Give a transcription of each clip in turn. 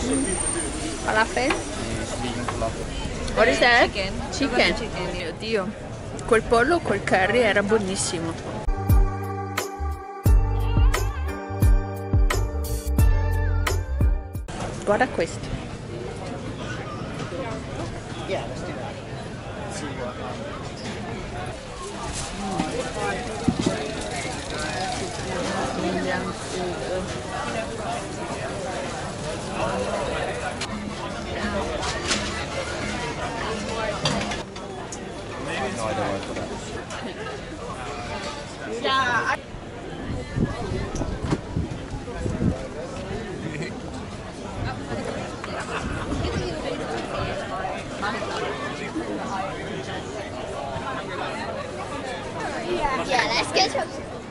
Falafel? What is that? Chicken. Mio Dio. Quel pollo col curry era buonissimo. Guarda questo. Indian food. No, I don't like that. Yeah. Yeah, let's get some.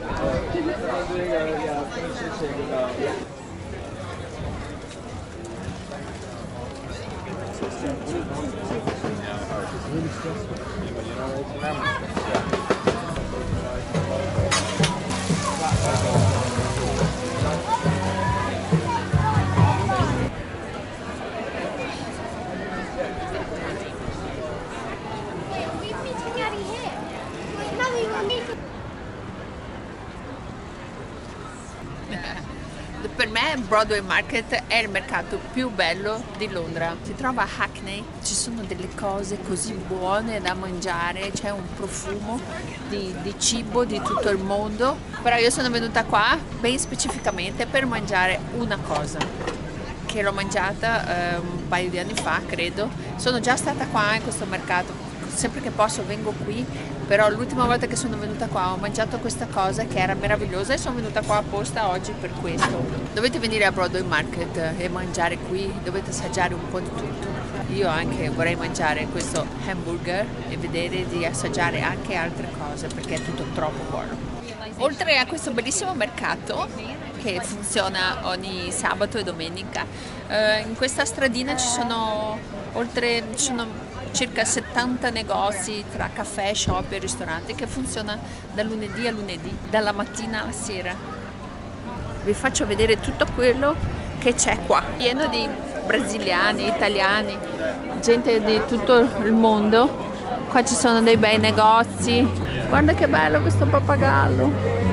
Per me Broadway Market è il mercato più bello di Londra. Si trova a Hackney, ci sono delle cose così buone da mangiare, c'è un profumo di cibo di tutto il mondo. Però io sono venuta qua ben specificamente per mangiare una cosa, che l'ho mangiata un paio di anni fa, credo. Sono già stata qua in questo mercato, sempre che posso vengo qui, però l'ultima volta che sono venuta qua ho mangiato questa cosa che era meravigliosa e sono venuta qua apposta oggi per questo. Dovete venire a Broadway Market e mangiare qui, dovete assaggiare un po' di tutto. Io anche vorrei mangiare questo hamburger e vedere di assaggiare anche altre cose perché è tutto troppo buono. Oltre a questo bellissimo mercato che funziona ogni sabato e domenica, in questa stradina ci sono circa 70 negozi tra caffè, shop e ristoranti che funziona da lunedì a lunedì, dalla mattina alla sera. Vi faccio vedere tutto quello che c'è qua, pieno di brasiliani, italiani, gente di tutto il mondo. Qua ci sono dei bei negozi. Guarda che bello questo pappagallo.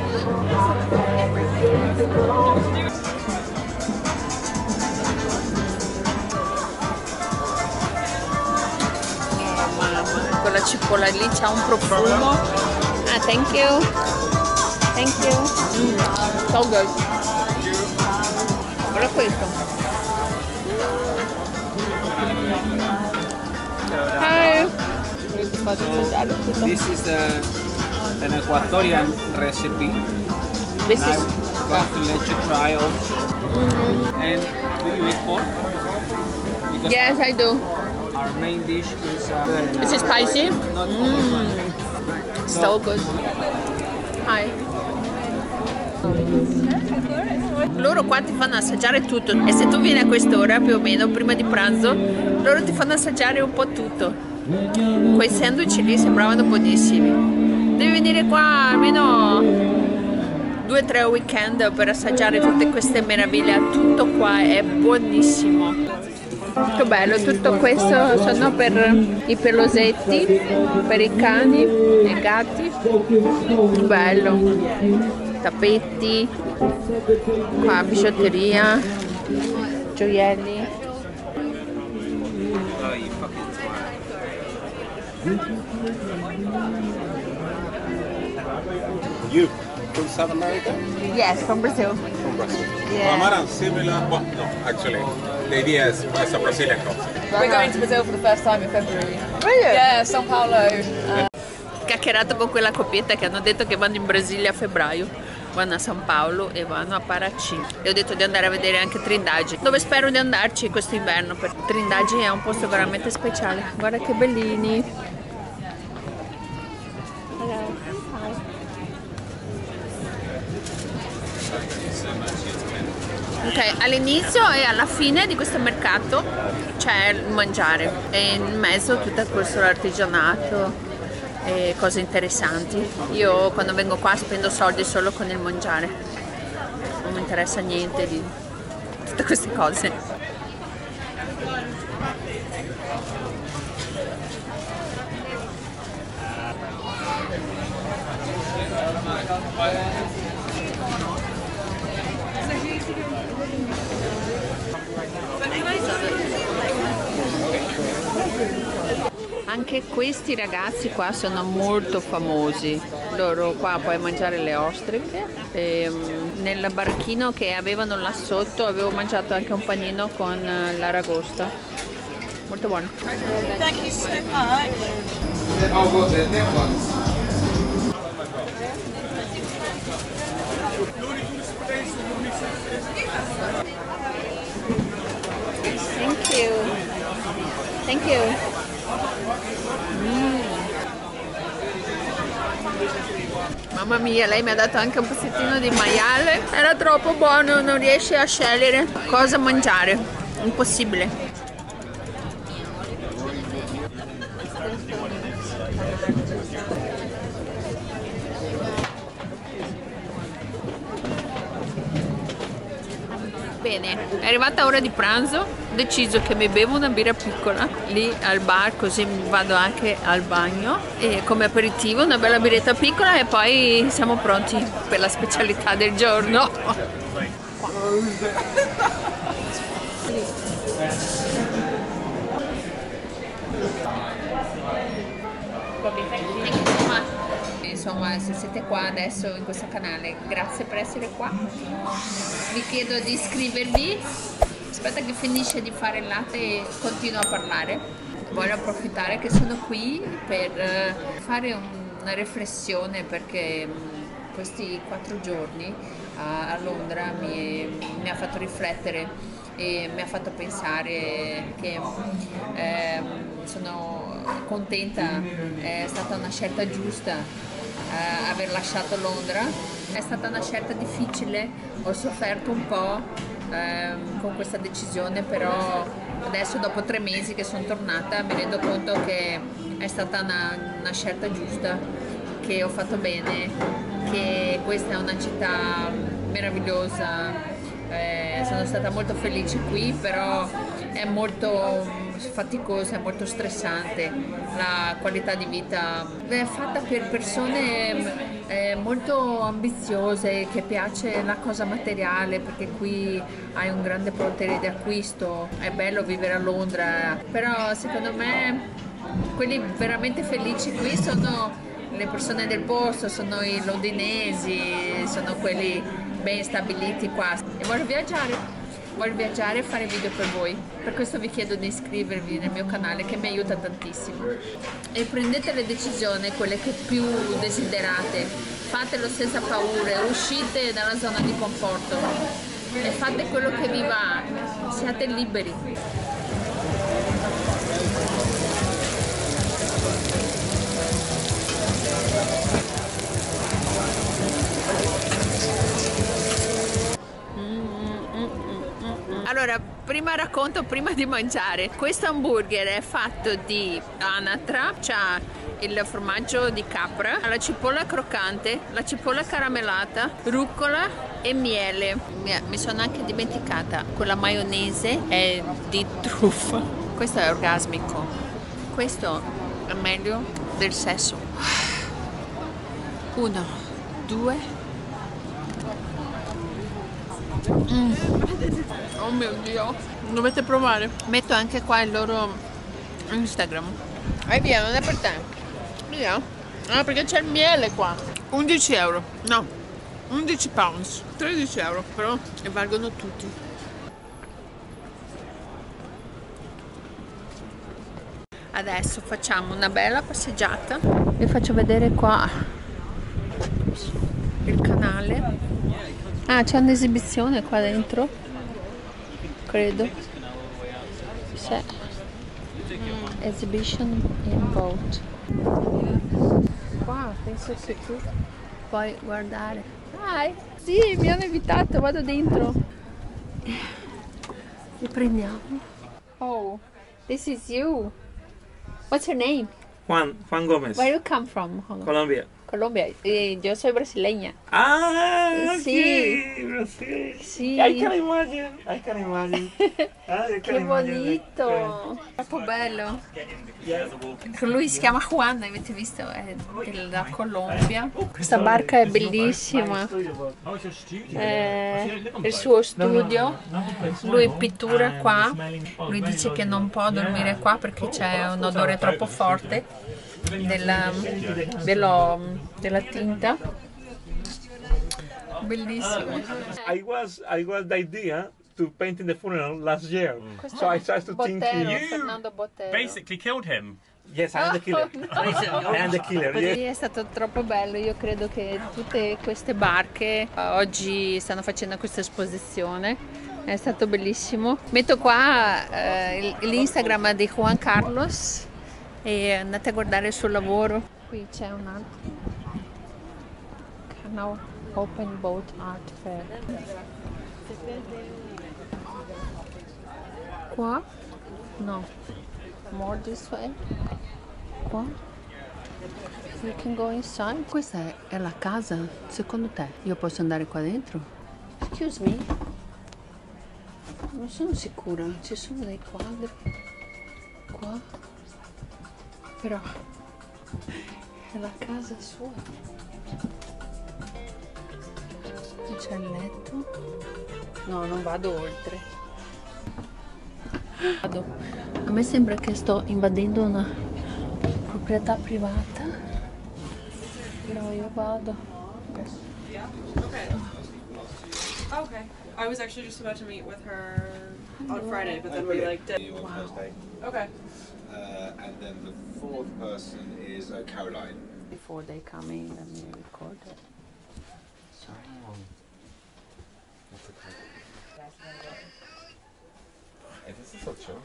Quella cipolla lì c'ha un profumo. Ah, thank you. Thank you. So good. Guarda questo. Hi. This is an Ecuadorian recipe. This is going to let you try also. And do you eat pork? Because yes, I do. our main dish is Is it spicy? not only one. So good. Hi. Loro qua ti fanno assaggiare tutto e se tu vieni a quest'ora più o meno prima di pranzo loro ti fanno assaggiare un po' tutto. Quei sandwich lì sembravano buonissimi. Devi venire qua almeno 2-3 weekend per assaggiare tutte queste meraviglie. Tutto qua è buonissimo. Che bello, tutto questo sono per i pelosetti, per i cani e i gatti. Bello. Tappeti, qua bigiotteria, gioielli. You from South America? Yes, from Brazil. From Brazil. Yeah. Amara, similar. Well, no, actually, the idea is it's a Brazilian concept. We're going to Brazil for the first time in February. Really? Yeah, São Paulo. Chiacchierato con quella coppietta che hanno detto che vanno in Brasile a febbraio, vanno a San Paolo e vanno a Paraty. E ho detto di andare a vedere anche Trindade, dove spero di andarci questo inverno, perché Trindade è un posto veramente speciale. Guarda che bellini. Ok, all'inizio e alla fine di questo mercato c'è il mangiare e in mezzo tutto questo artigianato e cose interessanti. Io quando vengo qua spendo soldi solo con il mangiare, non mi interessa niente di tutte queste cose. Anche questi ragazzi qua sono molto famosi. Loro qua puoi mangiare le ostriche. Nel barchino che avevano là sotto avevo mangiato anche un panino con l'aragosta. Molto buono. Thank you so much. Thank you. Thank you. Mamma mia, lei mi ha dato anche un pezzettino di maiale. Era troppo buono, non riesce a scegliere cosa mangiare. Impossibile. Bene, è arrivata ora di pranzo, ho deciso che mi bevo una birra piccola lì al bar, così vado anche al bagno e come aperitivo una bella birretta piccola e poi siamo pronti per la specialità del giorno. Insomma, se siete qua adesso in questo canale, grazie per essere qua. Vi chiedo di iscrivervi. Aspetta che finisce di fare il latte e continuo a parlare. Voglio approfittare che sono qui per fare una riflessione, perché questi 4 giorni a Londra mi ha fatto riflettere e mi ha fatto pensare che sono contenta, è stata una scelta giusta aver lasciato Londra. È stata una scelta difficile, ho sofferto un po' con questa decisione, però adesso dopo 3 mesi che sono tornata mi rendo conto che è stata una scelta giusta, che ho fatto bene, che questa è una città meravigliosa. Sono stata molto felice qui, però è molto faticosa, è molto stressante. La qualità di vita è fatta per persone molto ambiziose, che piace la cosa materiale, perché qui hai un grande potere di acquisto. È bello vivere a Londra, però secondo me quelli veramente felici qui sono le persone del posto, sono i londinesi, sono quelli ben stabiliti qua. E voglio viaggiare e fare video per voi. Per questo vi chiedo di iscrivervi nel mio canale, che mi aiuta tantissimo. E prendete le decisioni, quelle che più desiderate. Fatelo senza paure, uscite dalla zona di conforto e fate quello che vi va. Siate liberi. Allora, racconto prima di mangiare. Questo hamburger è fatto di anatra, c'ha il formaggio di capra, la cipolla croccante, la cipolla caramellata, rucola e miele. Mi sono anche dimenticata, quella maionese è di truffa. Questo è orgasmico. Questo è meglio del sesso. 1, 2. Oh mio Dio, dovete provare. Metto anche qua il loro Instagram. E via, non è per te. Via. Ah, perché c'è il miele qua. 11 euro. No, 11 pounds. 13 euro, però e valgono tutti. Adesso facciamo una bella passeggiata. Vi faccio vedere qua il canale. Ah, c'è un'esibizione qua dentro, credo. Sì. Exhibition in boat. Qua penso che tu puoi guardare. Dai, sì, mi hanno invitato, vado dentro. Li prendiamo. Oh, this is you. What's your name? Juan Gomez, Where you come from? Colombia. Colombia. Yo soy brasileña. Ah, Sí. okay, Brasil. Sì. I can imagine. I can imagine. I can Che imagine, bonito! Troppo bello! Lui si chiama Juan, avete visto? È della Colombia. Questa barca è bellissima. Il suo studio. Lui pittura qua. Lui dice che non può dormire qua perché c'è un odore troppo forte della tinta. Bellissimo. I was the idea to paint in the funeral last year. So I tried to think Fernando Botero. Basically killed him. yes, I am the killer. I am the killer. Yes. Sì, è stato troppo bello, io credo che tutte queste barche oggi stanno facendo questa esposizione, è stato bellissimo. Metto qua l'Instagram di Juan Carlos e andate a guardare il suo lavoro. Qui c'è un altro canal Open Boat Art Fair. Qua? No. More this way. Qua? You can go inside. Questa è la casa, secondo te? Io posso andare qua dentro? Excuse me? Non sono sicura, ci sono dei quadri qua, però è la casa sua. C'è il letto. No, non vado oltre. Vado. A me sembra che sto invadendo una proprietà privata, però io vado. Okay. I was actually just about to meet with her on Friday, but then we like did. Thursday. Okay. And then the fourth person is Caroline. Before they come in, let me record it. Sorry. This is so chill.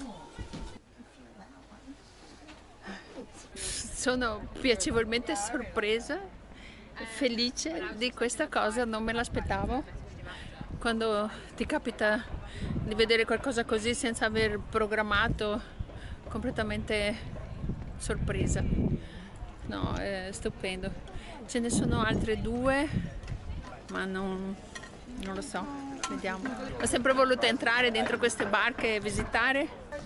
Sono piacevolmente sorpresa, felice di questa cosa, non me l'aspettavo. Quando ti capita di vedere qualcosa così senza aver programmato, completamente sorpresa. No, è stupendo. Ce ne sono altre due, ma non lo so, vediamo. Ho sempre voluto entrare dentro queste barche e visitare.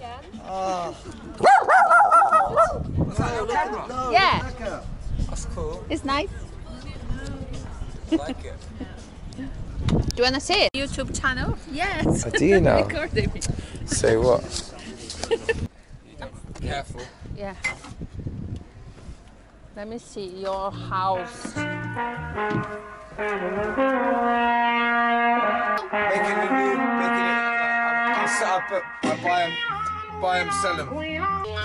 Yeah. That's cool. It's nice. Like it. Do you wanna see it? YouTube channel? Yes. Do you now? Recording me. Say what? Careful. Yeah. Let me see your house. Making it. I'll set up. I buy them, sell them. Wait.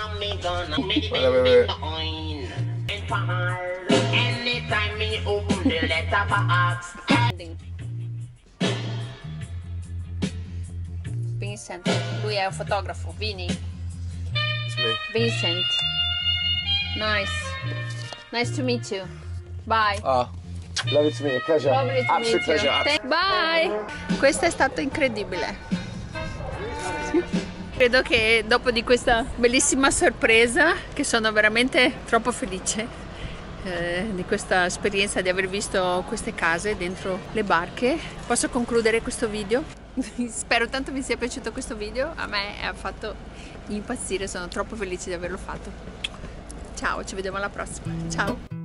Vincent, lui è un fotografo. Vini. It's me. Vincent. Nice. Nice to meet you. Bye. Lovely to meet you. Pleasure. Lovely to Absolute meet you. pleasure. Bye. Questo è stato incredibile. Credo che dopo di questa bellissima sorpresa, che sono veramente troppo felice di questa esperienza di aver visto queste case dentro le barche, posso concludere questo video. Spero tanto vi sia piaciuto questo video, a me ha fatto impazzire, sono troppo felice di averlo fatto. Ciao, ci vediamo alla prossima. Ciao.